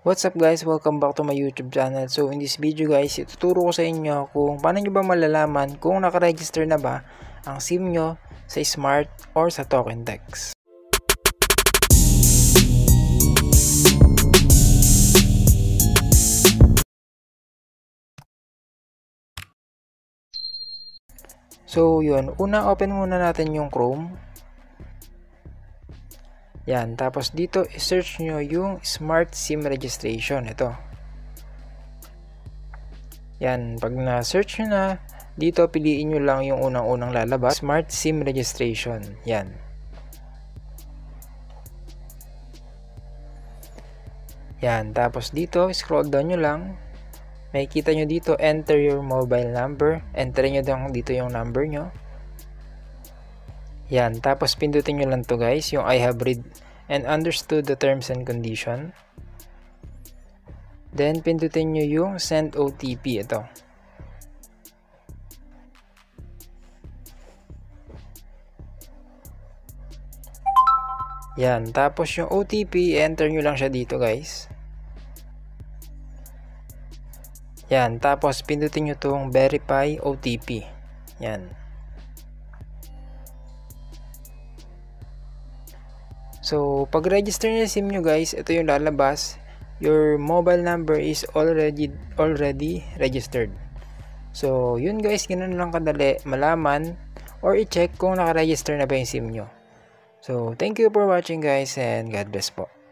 What's up guys? Welcome back to my YouTube channel. So in this video guys, ituturo ko sa inyo kung paano nyo ba malalaman kung nakaregister na ba ang SIM nyo sa Smart or sa Tokentex. So yun, una open muna natin yung Chrome. Yan, tapos dito i-search nyo yung Smart SIM Registration. Ito. Yan, pag na-search nyo na, dito piliin nyo lang yung unang-unang lalabas, Smart SIM Registration. Yan. Yan, tapos dito, scroll down nyo lang. Makikita nyo dito, enter your mobile number. Enter nyo dito yung number nyo. Yan, tapos pindutin nyo lang to guys, yung I have read and understood the terms and condition. Then pindutin nyo yung send OTP, ito. Yan, tapos yung OTP, enter nyo lang siya dito guys. Yan, tapos pindutin nyo tong verify OTP. Yan. So, pag register nyo yung SIM nyo guys, ito yung lalabas. Your mobile number is already registered. So, yun guys, ganun lang kadali malaman or i-check kung nakaregister na ba yung SIM nyo. So, thank you for watching guys and God bless po.